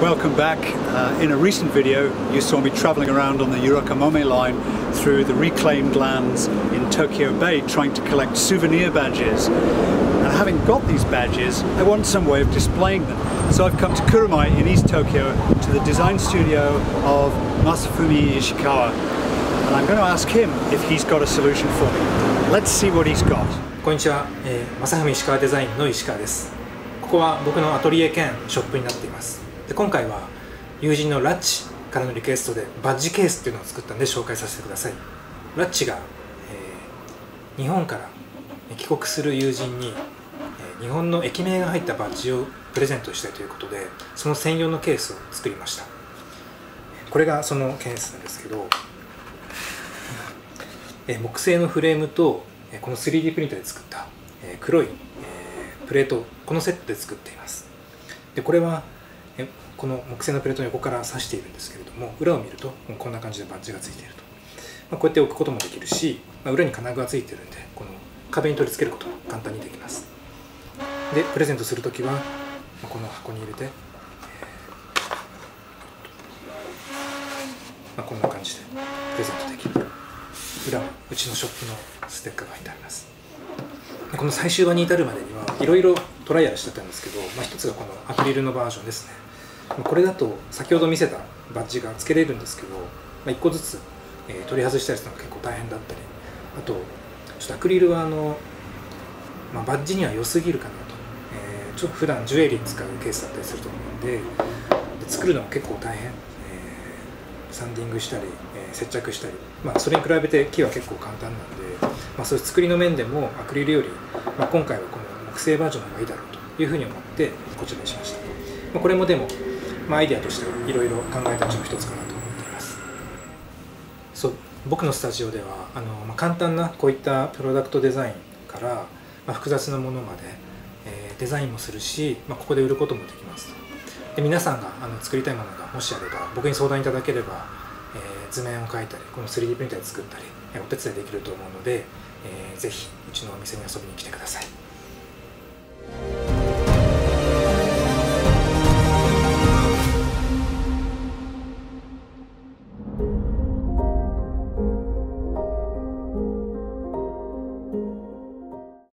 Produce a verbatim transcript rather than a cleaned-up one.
Welcome back. Uh, in a recent video you saw me travelling around on the Kuramae line through the reclaimed lands in Tokyo Bay trying to collect souvenir badges. And having got these badges, I want some way of displaying them. So I've come to Kuramae in East Tokyo to the design studio of Masafumi Ishikawa. And I'm going to ask him if he's got a solution for me. Let's see what he's got. こんにちは、えー、Masafumi Ishikawaデザインの石川です。ここは僕のアトリエ兼ショップになっています。で今回は友人のラッチからのリクエストでバッジケースっていうのを作ったんで紹介させてください。ラッチが、えー、日本から帰国する友人に、えー、日本の駅名が入ったバッジをプレゼントしたいということで、その専用のケースを作りました。これがそのケースなんですけど、えー、木製のフレームとこの スリーディー プリンターで作った黒いプレート、このセットで作っています。でこれはこの木製のプレートの横から刺しているんですけれども、裏を見るとこんな感じでバッジがついていると、まあ、こうやって置くこともできるし、まあ、裏に金具がついているんでこの壁に取り付けることも簡単にできます。でプレゼントするときはこの箱に入れて、えーまあ、こんな感じでプレゼントできる。裏はうちのショップのステッカーが入ってあります。この最終版に至るまでにはいろいろトライアルしてたんですけど、まあ、一つがこのアクリルのバージョンですね。これだと先ほど見せたバッジがつけれるんですけど、まあ、いっこずつ、えー、取り外したりするのが結構大変だったり、あとちょっとアクリルはあの、まあ、バッジには良すぎるかなと、えー、ちょっと普段ジュエリーに使うケースだったりすると思うので、で作るのは結構大変、えー、サンディングしたり、えー、接着したり、まあ、それに比べて木は結構簡単なんで、まあ、そういう作りの面でもアクリルより、まあ、今回はこの木製バージョンの方がいいだろうというふうに思ってこちらにしました。まあ、これもでも、まあ、アイデアとしてはいろいろ考えたうちの一つかなと思っています。そう僕のスタジオではあの、まあ、簡単なこういったプロダクトデザインから、まあ、複雑なものまで、えー、デザインもするし、まあ、ここで売ることもできます。で皆さんがあの作りたいものがもしあれば僕に相談いただければ、えー、図面を描いたりこの スリーディー プリンターで作ったりお手伝いできると思うので、えー、ぜひうちのお店に遊びに来てください。